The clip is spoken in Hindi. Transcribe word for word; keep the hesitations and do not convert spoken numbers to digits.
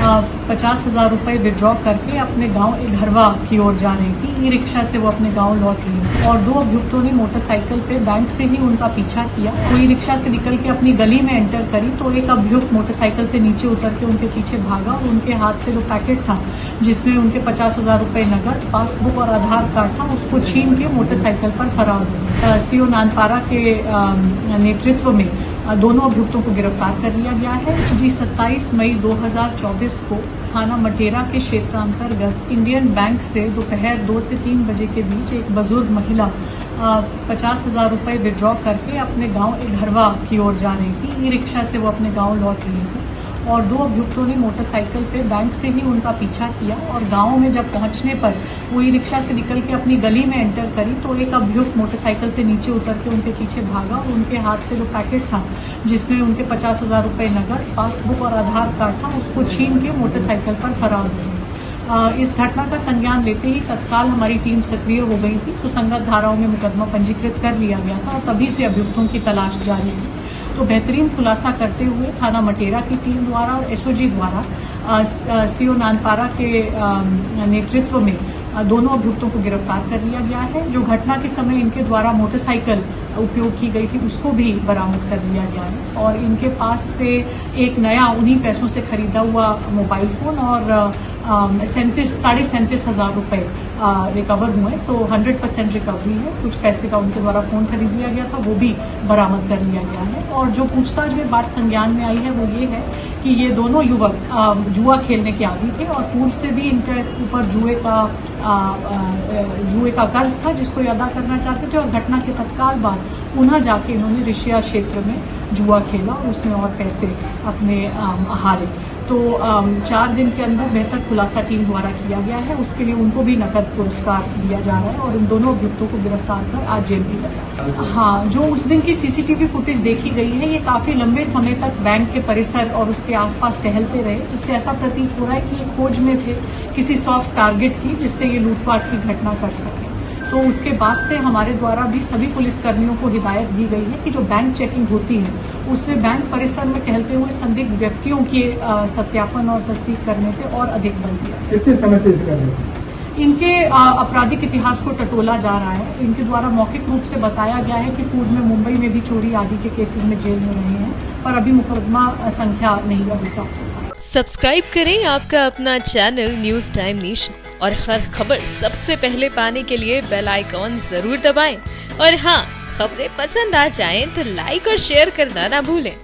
पचास हजार रुपये विड्रॉ करके अपने गांव इधरवा की ओर जा रही थी। ई रिक्शा से वो अपने गांव लौट रही थी और दो अभियुक्तों ने मोटरसाइकिल पे बैंक से ही उनका पीछा किया। वो ई रिक्शा से निकल के अपनी गली में एंटर करी तो एक अभियुक्त मोटरसाइकिल से नीचे उतर के उनके पीछे भागा और उनके हाथ से जो पैकेट था जिसमें उनके पचास हजार रुपये नगद, पासबुक और आधार कार्ड था उसको छीन के मोटरसाइकिल पर फरार हो। सीओ नानपारा के नेतृत्व में दोनों अभियुक्तों को गिरफ्तार कर लिया गया है। जी सत्ताईस मई दो हज़ार चौबीस को थाना मटेरा के क्षेत्रांतर्गत इंडियन बैंक से दोपहर दो से तीन बजे के बीच एक बुजुर्ग महिला पचास हजार रुपये विड्रॉ करके अपने गांव इधरवा की ओर जा रही थी। ई रिक्शा से वो अपने गांव लौट रही थी और दो अभियुक्तों ने मोटरसाइकिल पे बैंक से ही उनका पीछा किया और गांव में जब पहुंचने पर वो ई रिक्शा से निकल के अपनी गली में एंटर करी तो एक अभियुक्त मोटरसाइकिल से नीचे उतर के उनके पीछे भागा और उनके हाथ से जो पैकेट था जिसमें उनके पचास हजार रुपये नगद, पासबुक और आधार कार्ड था उसको छीन के मोटरसाइकिल पर फरार हो गई। इस घटना का संज्ञान लेते ही तत्काल हमारी टीम सक्रिय हो गई थी। सुसंगत धाराओं में मुकदमा पंजीकृत कर लिया गया था और तभी से अभियुक्तों की तलाश जारी थी। तो बेहतरीन खुलासा करते हुए थाना मटेरा की टीम द्वारा और एसओजी द्वारा सीओ नानपारा के नेतृत्व में दोनों अभियुक्तों को गिरफ्तार कर लिया गया है। जो घटना के समय इनके द्वारा मोटरसाइकिल उपयोग की गई थी उसको भी बरामद कर लिया गया है और इनके पास से एक नया उन्हीं पैसों से खरीदा हुआ मोबाइल फोन और सैंतीस साढ़े सैंतीस हजार रुपये रिकवर हुए। तो हंड्रेड परसेंट रिकवरी है। कुछ पैसे का उनके द्वारा फोन खरीद लिया गया था वो भी बरामद कर लिया गया है। और जो पूछताछ में बात संज्ञान में आई है वो ये है कि ये दोनों युवक जुआ खेलने के आदी थे और पूर्व से भी इनके ऊपर जुए का जुए का कर्ज था जिसको ये अदा करना चाहते थे और घटना के तत्काल बाद पुनः जाके इन्होंने रिशिया क्षेत्र में जुआ खेला और उसमें और पैसे अपने हारे। तो चार दिन के अंदर बेहतर खुलासा टीम द्वारा किया गया है। उसके लिए उनको भी नकद पुरस्कार दिया जा रहा है और इन दोनों अभियुक्तों को गिरफ्तार कर आज जेल भेजा जा रहा है। हाँ, जो उस दिन की सीसीटीवी फुटेज देखी गई है ये काफी लंबे समय तक बैंक के परिसर और उसके आसपास टहलते रहे जिससे ऐसा प्रतीत हो रहा है कि ये खोज में थे किसी सॉफ्ट टारगेट की जिससे ये लूटपाट की घटना कर सके। तो उसके बाद से हमारे द्वारा भी सभी पुलिसकर्मियों को हिदायत दी गई है कि जो बैंक चेकिंग होती है उसमें बैंक परिसर में टहलते हुए संदिग्ध व्यक्तियों के सत्यापन और तस्दीक करने पे और अधिक बल दिया जाए। कितने समय से कर रहे हैं? इनके आपराधिक इतिहास को टटोला जा रहा है। इनके द्वारा मौखिक रूप से बताया गया है कि पूर्व में मुंबई में भी चोरी आदि के केसेस में जेल में रहे हैं पर अभी मुकदमा संख्या नहीं अभी तक। सब्सक्राइब करें आपका अपना चैनल न्यूज टाइम नेशन और हर खबर सबसे पहले पाने के लिए बेल आइकॉन जरूर दबाएं और हाँ, खबरें पसंद आ जाएं तो लाइक और शेयर करना ना भूलें।